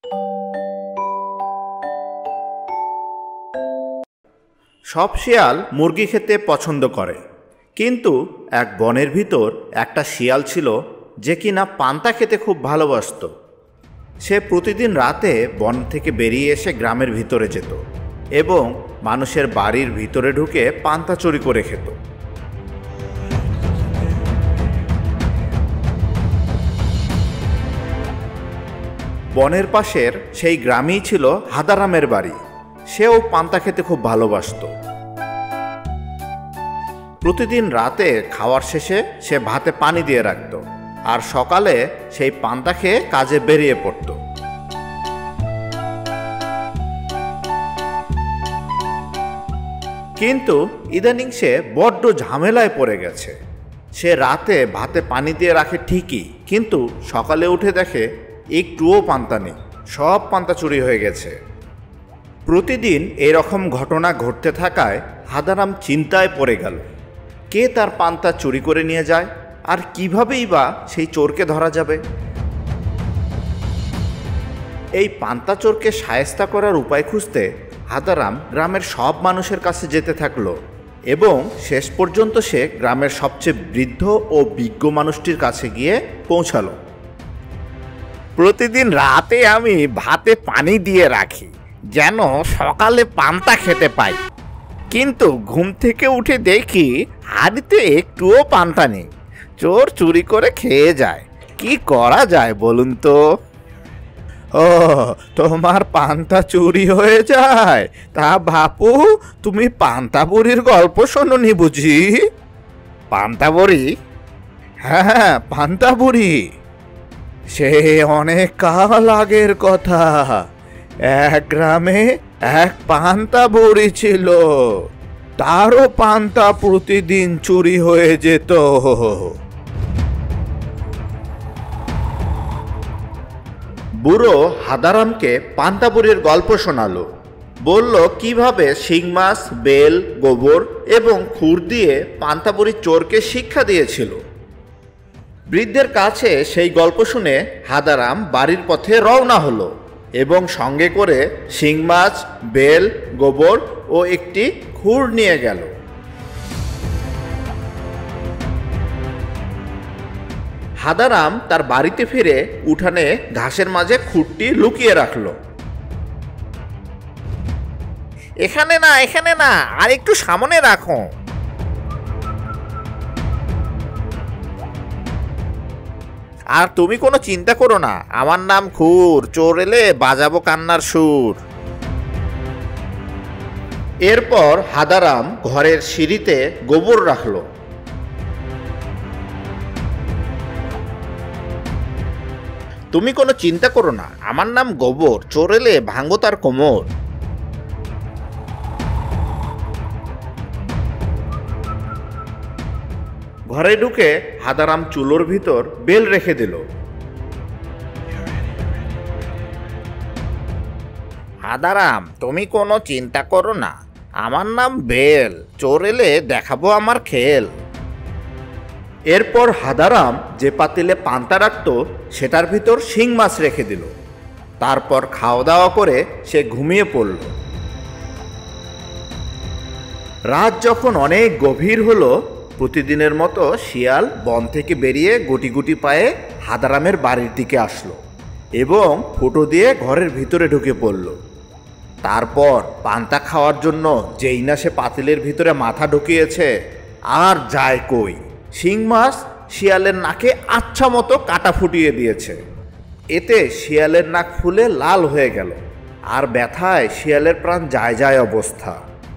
সব শিয়াল মুরগি খেতে পছন্দ করে, কিন্তু এক বনের ভিতর একটা শিয়াল ছিল যে কিনা পান্তা খেতে খুব ভালোবাসত। সে প্রতিদিন রাতে বন থেকে বেরিয়ে এসে গ্রামের ভিতরে যেত এবং মানুষের বাড়ির ভিতরে ঢুকে পান্তা চুরি করে খেত। বনের পাশের সেই গ্রামেই ছিল হাদারামের বাড়ি। সেও পান্তা খেতে খুব ভালোবাসত। প্রতিদিন রাতে খাওয়ার শেষে সে ভাতে পানি দিয়ে রাখত, আর সকালে সেই পান্তা খেয়ে কাজে বেরিয়ে পড়ত। কিন্তু ইদানিং সে বড্ড ঝামেলায় পড়ে গেছে। সে রাতে ভাতে পানি দিয়ে রাখে ঠিকই, কিন্তু সকালে উঠে দেখে একটুও পান্তা নেই, সব পান্তা চুরি হয়ে গেছে। প্রতিদিন এরকম ঘটনা ঘটতে থাকায় হাদারাম চিন্তায় পড়ে গেল, কে তার পান্তা চুরি করে নিয়ে যায়, আর কিভাবেই বা সেই চোরকে ধরা যাবে। এই পান্তা চোরকে শায়েস্তা করার উপায় খুঁজতে হাদারাম গ্রামের সব মানুষের কাছে যেতে থাকলো এবং শেষ পর্যন্ত সে গ্রামের সবচেয়ে বৃদ্ধ ও বিজ্ঞ মানুষটির কাছে গিয়ে পৌঁছালো। প্রতিদিন রাতে আমি ভাতে পানি দিয়ে রাখি যেন সকালে পান্তা খেতে পাই, কিন্তু ঘুম থেকে উঠে দেখি হাড়িতে একটুও পান্তা নেই। চোর চুরি করে খেয়ে যায়, কি করা যায় বলুন তো? ও, তোমার পান্তা চুরি হয়ে যায়? তা বাপু, তুমি পান্তা বুড়ির গল্প শোনোনি বুঝি? পান্তা বুড়ি? হ্যাঁ, পান্তা বুড়ি। সে অনেক কাল আগের কথা। এক গ্রামে এক পান্তা বুড়ি ছিল, তারও পান্তা প্রতিদিন চুরি হয়ে যেত। বুড়ো হাদারামকে পান্তা বুড়ির গল্প শোনালো, বলল কিভাবে শিং মাছ, বেল, গোবর এবং খুর দিয়ে পান্তা বুড়ি চোরকে শিক্ষা দিয়েছিল। বৃদ্ধের কাছে সেই গল্প শুনে হাদারাম বাড়ির পথে রওনা হলো এবং সঙ্গে করে শিং মাছ, বেল, গোবর ও একটি খুর নিয়ে গেল। হাদারাম তার বাড়িতে ফিরে উঠানে ঘাসের মাঝে খুরটি লুকিয়ে রাখলো। এখানে না, এখানে না, আর একটু সামনে রাখো। আর তুমি কোনো চিন্তা করো না, আমার নাম খুর, চোর এলে বাজাবো কান্নার সুর। এরপর হাদারাম ঘরের সিঁড়িতে গোবর রাখলো। তুমি কোনো চিন্তা করো না, আমার নাম গোবর, চোর এলে ভাঙবো তার কোমর। ঘরে ঢুকে হাদারাম চুলোর ভিতর বেল রেখে দিল। হাদারাম, তুমি কোনো চিন্তা করো না, আমার নাম বেল, চোর এলে দেখাবো আমার খেল। এরপর হাদারাম যে পাতিলে পান্তা রাখত সেটার ভিতর শিং মাছ রেখে দিল। তারপর খাওয়া দাওয়া করে সে ঘুমিয়ে পড়ল। রাত যখন অনেক গভীর হলো, প্রতিদিনের মতো শিয়াল বন থেকে বেরিয়ে গুটি গুটি পায়ে হাদারামের বাড়ির দিকে আসলো এবং ফুটো দিয়ে ঘরের ভিতরে ঢুকে পড়ল। তারপর পান্তা খাওয়ার জন্য যেই না সে পাতিলের ভিতরে মাথা ঢুকিয়েছে, আর যায় কই, শিং মাছ শিয়ালের নাকে আচ্ছা মতো কাটা ফুটিয়ে দিয়েছে। এতে শিয়ালের নাক ফুলে লাল হয়ে গেল, আর ব্যথায় শিয়ালের প্রাণ যায় যায় অবস্থা।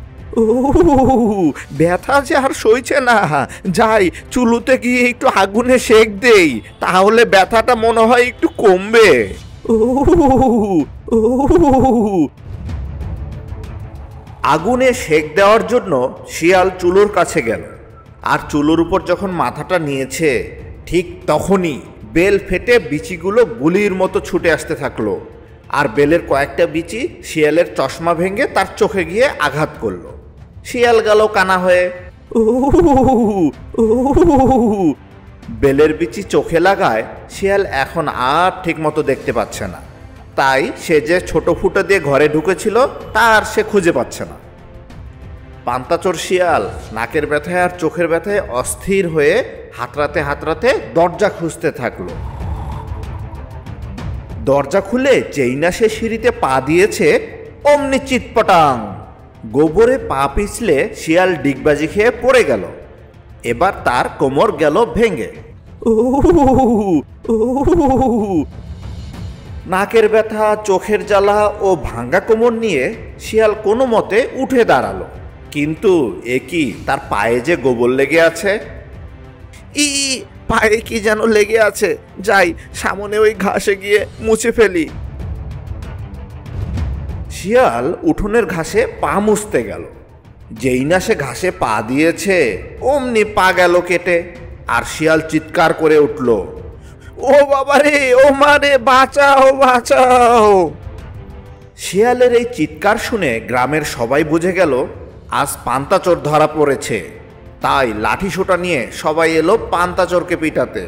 ব্যথা যে আর সইছে না, যাই চুলোতে গিয়ে একটু আগুনে সেক দেই, তাহলে ব্যথাটা মনে হয় একটু কমবে। আগুনে সেক দেওয়ার জন্য শিয়াল চুলোর কাছে গেল, আর চুলোর উপর যখন মাথাটা নিয়েছে, ঠিক তখনই বেল ফেটে বিচিগুলো গুলির মতো ছুটে আসতে থাকলো, আর বেলের কয়েকটা বিচি শিয়ালের চশমা ভেঙে তার চোখে গিয়ে আঘাত করলো। শিয়াল গেল কানা হয়ে। বেলের বিচি চোখে লাগায় শিয়াল এখন আর ঠিক মতো দেখতে পাচ্ছে না। তাই সে যে ছোট ফুটো দিয়ে ঘরে ঢুকেছিল তার সে খুঁজে পাচ্ছে না। পান্তাচোর শিয়াল নাকের ব্যথায় আর চোখের ব্যথায় অস্থির হয়ে হাতড়াতে হাতড়াতে দরজা খুঁজতে থাকলো। দরজা খুলে যেই না সে সিঁড়িতে পা দিয়েছে, অমনি চিৎপটাং গোবরে পা পিছলে শিয়াল ডিগবাজি খেয়ে পড়ে গেল। এবার তার কোমর গেল ভেঙে। নাকের ব্যথা, চোখের জ্বালা ও ভাঙ্গা কোমর নিয়ে শিয়াল কোনো মতে উঠে দাঁড়ালো। কিন্তু এ কি, তার পায়ে যে গোবর লেগে আছে। পায়ে কি যেন লেগে আছে, যাই সামনে ওই ঘাসে গিয়ে মুছে ফেলি। শিয়াল উঠোনের ঘাসে পা মুছতে গেল। যেই না সে ঘাসে পা দিয়েছে, অমনি পা গেল কেটে। আর শিয়াল চিৎকার করে উঠল, ও বাবারে, ও মারে, বাঁচাও বাঁচাও। শিয়ালের এই চিৎকার শুনে গ্রামের সবাই বুঝে গেল আজ পান্তাচোর ধরা পড়েছে। তাই লাঠি সোটা নিয়ে সবাই এলো পান্তাচোরকে পিটাতে।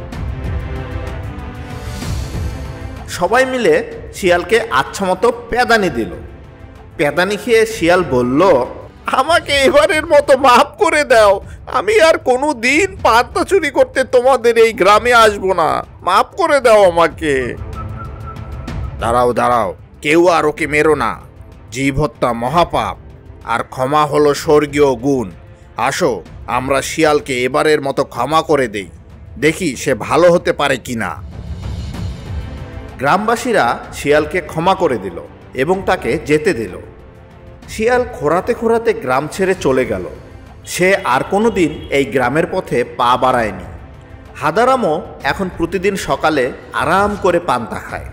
সবাই মিলে শিয়ালকে আচ্ছামতো প্যাদানি দিল। প্যাদানি খেয়ে শিয়াল বলল, আমাকে এবারের মতো মাফ করে দাও, আমি আর কোনো দিন পান্তা চুরি করতে তোমাদের এই গ্রামে আসবো না, মাফ করে দাও আমাকে। দাঁড়াও দাঁড়াও, কেউ আর ওকে মেরো না, জীব হত্যা মহাপাপ, আর ক্ষমা হলো স্বর্গীয় গুণ। আসো আমরা শিয়ালকে এবারের মতো ক্ষমা করে দেই, দেখি সে ভালো হতে পারে কিনা। গ্রামবাসীরা শিয়ালকে ক্ষমা করে দিল এবং তাকে যেতে দিল। শিয়াল খোঁড়াতে খোঁড়াতে গ্রাম ছেড়ে চলে গেল। সে আর কোনো দিন এই গ্রামের পথে পা বাড়ায়নি। হাদারামও এখন প্রতিদিন সকালে আরাম করে পান্তা খায়।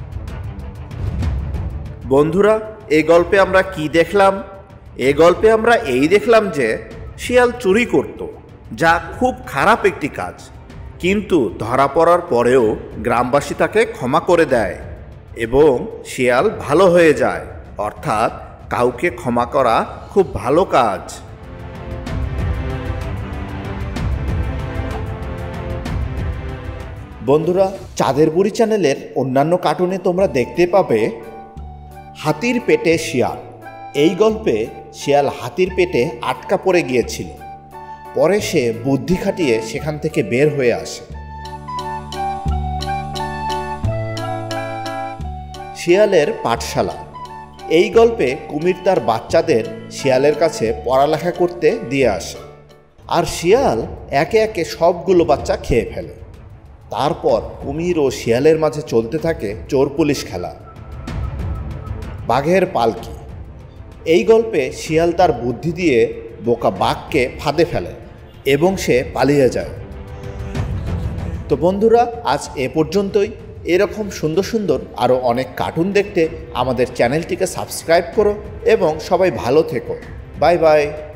বন্ধুরা, এই গল্পে আমরা কি দেখলাম? এই গল্পে আমরা এই দেখলাম যে শিয়াল চুরি করত, যা খুব খারাপ একটি কাজ। কিন্তু ধরা পড়ার পরেও গ্রামবাসী তাকে ক্ষমা করে দেয় এবং শিয়াল ভালো হয়ে যায়। অর্থাৎ কাউকে ক্ষমা করা খুব ভালো কাজ। বন্ধুরা, চাঁদের বুড়ি চ্যানেলের অন্যান্য কার্টুনে তোমরা দেখতে পাবে হাতির পেটে শিয়াল। এই গল্পে শিয়াল হাতির পেটে আটকা পড়ে গিয়েছিল। পরে সে বুদ্ধি খাটিয়ে সেখান থেকে বের হয়ে আসে। শিয়ালের পাঠশালা। এই গল্পে কুমির তার বাচ্চাদের শিয়ালের কাছে পড়ালেখা করতে দিয়ে আসে, আর শিয়াল একে একে সবগুলো বাচ্চা খেয়ে ফেলে। তারপর কুমির ও শিয়ালের মাঝে চলতে থাকে চোর পুলিশ খেলা। বাঘের পালকি। এই গল্পে শিয়াল তার বুদ্ধি দিয়ে বোকা বাঘকে ফাঁদে ফেলে এবং সে পালিয়ে যায়। তো বন্ধুরা, আজ এ পর্যন্তই। এরকম সুন্দর সুন্দর আরও অনেক কার্টুন দেখতে আমাদের চ্যানেলটিকে সাবস্ক্রাইব করো এবং সবাই ভালো থেকো। Bye by.